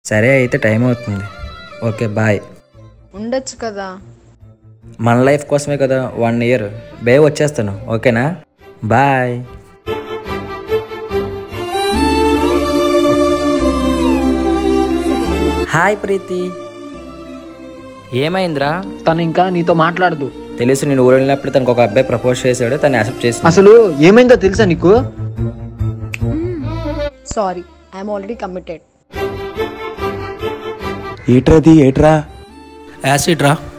సరే అయితే టైం అవుతుంది. Okay bye. ఉండొచ్చు కదా. మన లైఫ్ కోసమే కదా 1 ఇయర్. వచ్చేస్తాను. ఓకేనా? బాయ్. హాయ్ ప్రీతి. ఏమైందిరా? తను ఇంకా నీతో మాట్లాడదు. తెలుసు, నేను ఊరు వెళ్ళినప్పుడు తనకు ఒక అబ్బాయి ప్రపోజ్ చేశాడు, తను యాక్సెప్ట్ చేసి. అసలు ఏమైందో తెలుసా నీకు? Sorry, I'm already committed. ఏట్రాది ఏట్రా? యాసిడ్ రా.